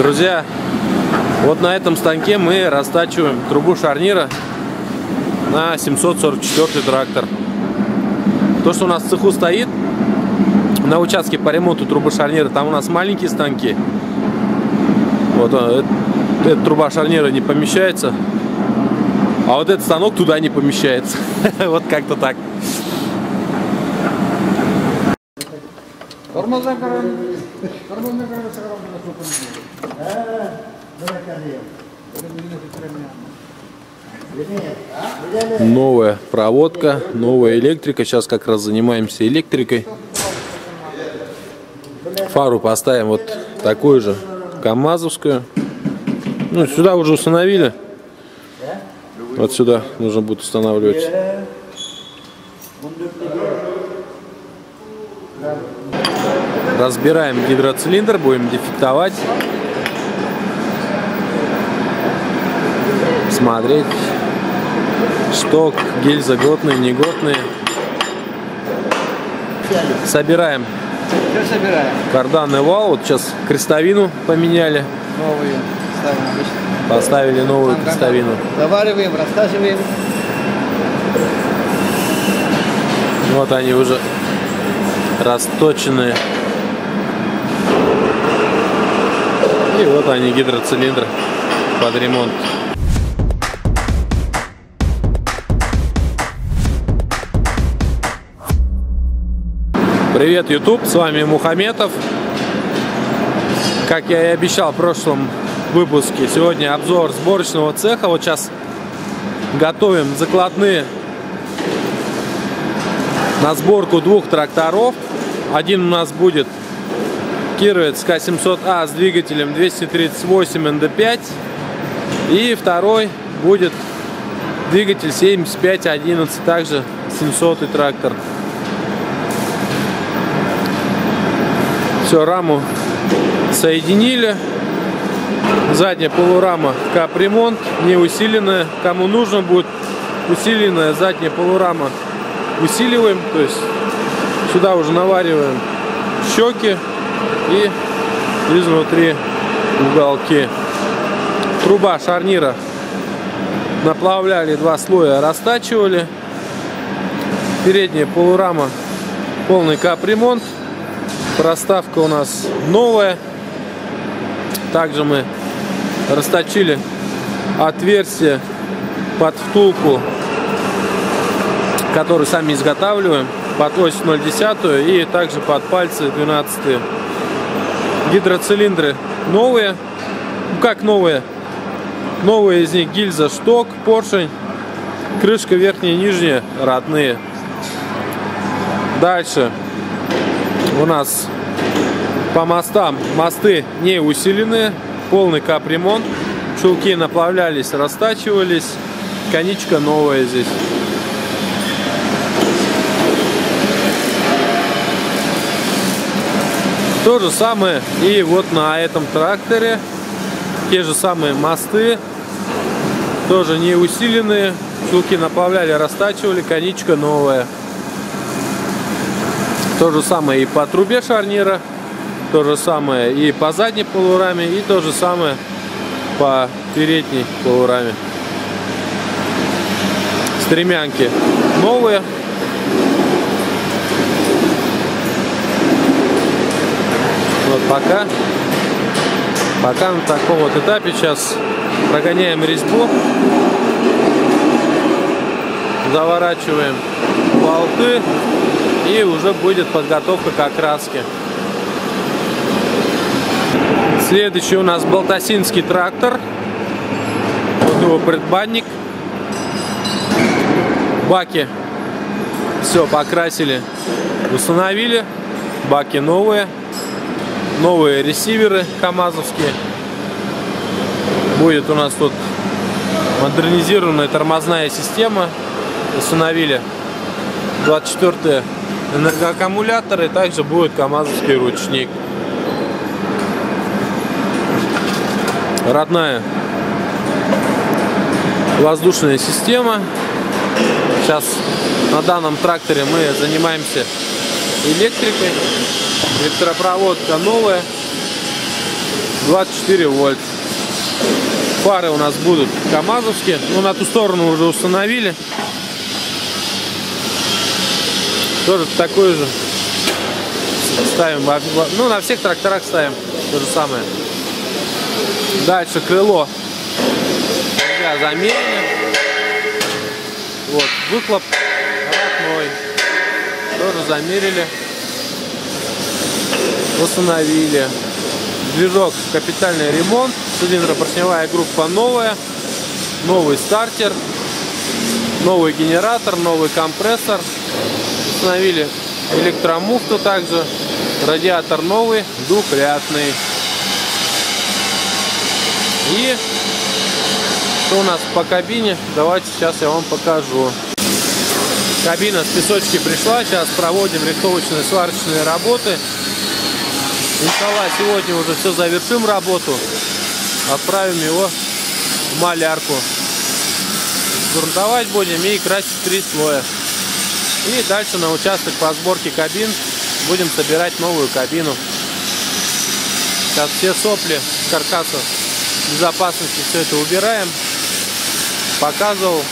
Друзья, вот на этом станке мы растачиваем трубу шарнира на 744 трактор. То, что у нас в цеху стоит на участке по ремонту трубы шарнира, там у нас маленькие станки. Вот эта труба шарнира не помещается, а вот этот станок туда не помещается. Вот как-то так. Новая проводка, новая электрика. Сейчас как раз занимаемся электрикой. Фару поставим вот такую же камазовскую. Ну, сюда уже установили. Вот сюда нужно будет устанавливать. Разбираем гидроцилиндр, будем дефектовать. Смотреть, шток, гильза годные, негодные. Собираем. Карданный вал. Вот сейчас крестовину поменяли. Новую ставим обычно. Поставили новую крестовину. Завариваем, растачиваем. Вот они уже расточенные. И вот они, гидроцилиндры под ремонт. Привет, YouTube, с вами Мухаметов. Как я и обещал в прошлом выпуске, сегодня обзор сборочного цеха. Вот сейчас готовим закладные на сборку двух тракторов. Один у нас будет Кировец К700А с двигателем 238 НД5. И второй будет двигатель 7511, также 700-й трактор. Все, раму соединили. Задняя полурама капремонт, не усиленная. Кому нужно будет усиленная задняя полурама, усиливаем. То есть сюда уже навариваем щеки и изнутри уголки. Труба шарнира наплавляли, 2 слоя растачивали. Передняя полурама полный капремонт. Проставка у нас новая. Также мы расточили отверстие под втулку, которую сами изготавливаем, под ось 0,1 и также под пальцы 12. Гидроцилиндры новые. Ну как новые? Новые из них гильза, шток, поршень, крышка верхняя и нижняя родные. Дальше у нас по мостам мосты не усиленные, полный капремонт. Чулки наплавлялись, растачивались. Коничка новая здесь. То же самое и вот на этом тракторе. Те же самые мосты. Тоже не усиленные. Чулки наплавляли, растачивали. Коничка новая. То же самое и по трубе шарнира. То же самое и по задней полураме. И то же самое по передней полураме. Стремянки новые. Вот пока на таком вот этапе. Сейчас прогоняем резьбу, заворачиваем болты, и уже будет подготовка к окраске. Следующий у нас Балтасинский трактор. Вот его предбанник. Баки все покрасили, установили. Баки новые. Новые ресиверы камазовские. Будет у нас тут модернизированная тормозная система. Установили 24-е энергоаккумуляторы. Также будет камазовский ручник. Родная воздушная система. Сейчас на данном тракторе мы занимаемся электрикой. Электропроводка новая, 24 вольт. Фары у нас будут камазовские. Ну, на ту сторону уже установили. Тоже такой же. Ставим, ну, на всех тракторах ставим то же самое. Дальше крыло для замерения. Вот, выхлоп родной. Тоже замерили. Установили. Движок капитальный ремонт. Цилиндропоршневая группа новая. Новый стартер. Новый генератор. Новый компрессор. Установили электромуфту также. Радиатор новый, двухрядный. И что у нас по кабине? Давайте сейчас я вам покажу. Кабина с песочки пришла. Сейчас проводим рихтовочные сварочные работы. Иншаллах, сегодня уже все завершим работу. Отправим его в малярку. Грунтовать будем и красить 3 слоя. И дальше на участок по сборке кабин будем собирать новую кабину. Сейчас все сопли с каркаса безопасности все это убираем. Показывал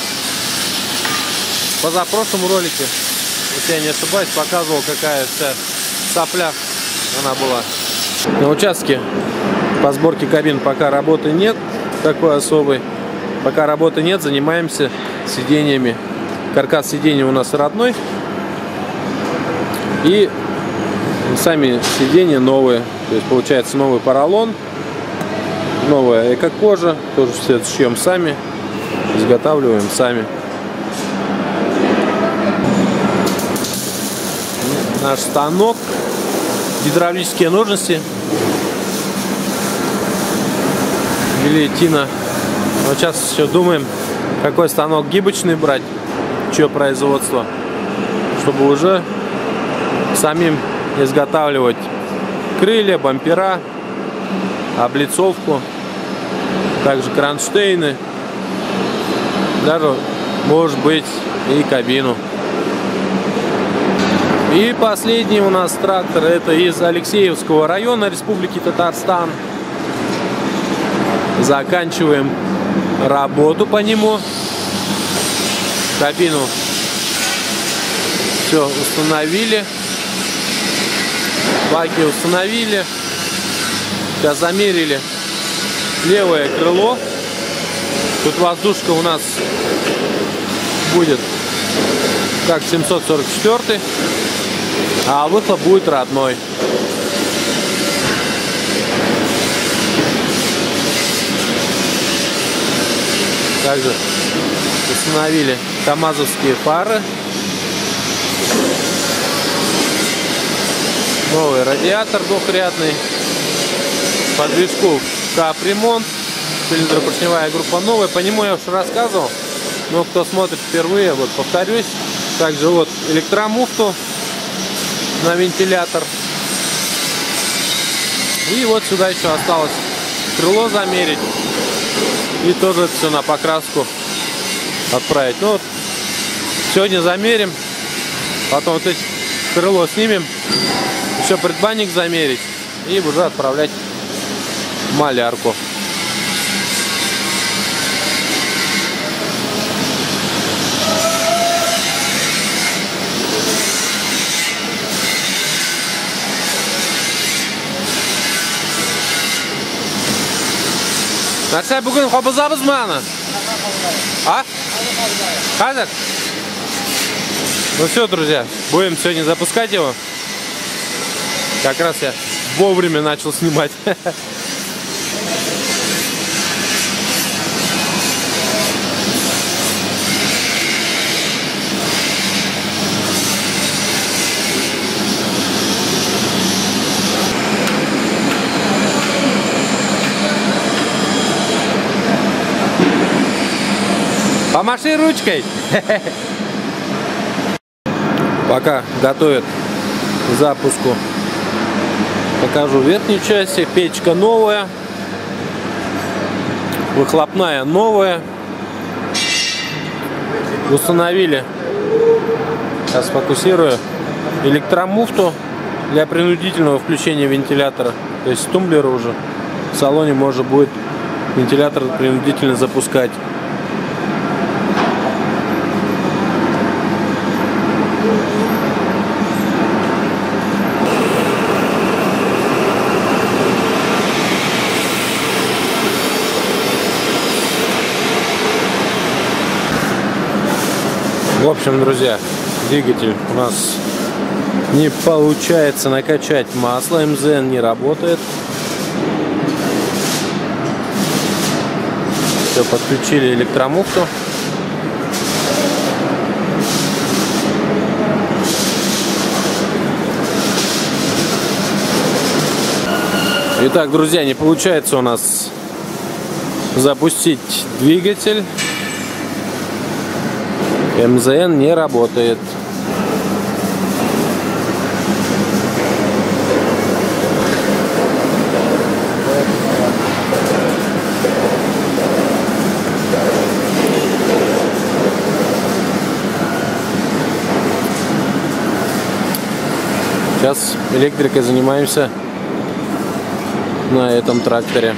в позапрошлом ролике, если я не ошибаюсь, показывал, какая вся сопля она была. На участке по сборке кабин пока работы нет такой особой. Пока работы нет, занимаемся сиденьями. Каркас сидений у нас родной. И сами сиденья новые. То есть получается новый поролон, новая эко-кожа. Тоже все это шьем сами, изготавливаем сами. Наш станок. Гидравлические ножницы. Гильотина. Вот сейчас еще думаем, какой станок гибочный брать, чье производство, чтобы уже самим изготавливать крылья, бампера, облицовку, также кронштейны, даже, может быть, и кабину. И последний у нас трактор, это из Алексеевского района Республики Татарстан. Заканчиваем работу по нему. Кабину все установили. Баки установили. Сейчас замерили левое крыло. Тут воздушка у нас будет как 744, а выхлоп будет родной. Также установили камазовские фары. Новый радиатор двухрядный. По движку капремонт. Цилиндропоршневая группа новая. По нему я уже рассказывал. Но кто смотрит впервые, вот повторюсь. Также вот электромуфту на вентилятор. И вот сюда еще осталось крыло замерить. И тоже это все на покраску отправить. Ну вот, сегодня замерим. Потом вот эти крыло снимем. Еще предбанник замерить. И уже отправлять в малярку. Нәрсе бүгін қобызабыз ма аны? А? Қазір? Ну все, друзья, будем сегодня запускать его. Как раз я вовремя начал снимать. Помаши ручкой. Пока готовят к запуску, покажу верхнюю часть. Печка новая, выхлопная новая. Установили, сейчас фокусирую, электромуфту для принудительного включения вентилятора. То есть тумблеры уже в салоне можно будет вентилятор принудительно запускать. В общем, друзья, двигатель у нас не получается накачать масло, МЗН не работает. Все, подключили электромуфту. Итак, друзья, не получается у нас запустить двигатель. МЗН не работает. Сейчас электрикой занимаемся на этом тракторе.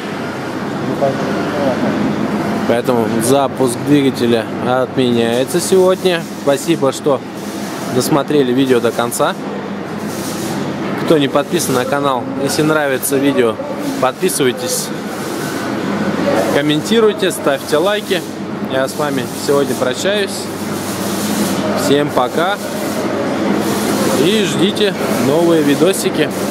Поэтому запуск двигателя отменяется сегодня. Спасибо, что досмотрели видео до конца. Кто не подписан на канал, если нравится видео, подписывайтесь, комментируйте, ставьте лайки. Я с вами сегодня прощаюсь. Всем пока. И ждите новые видосики.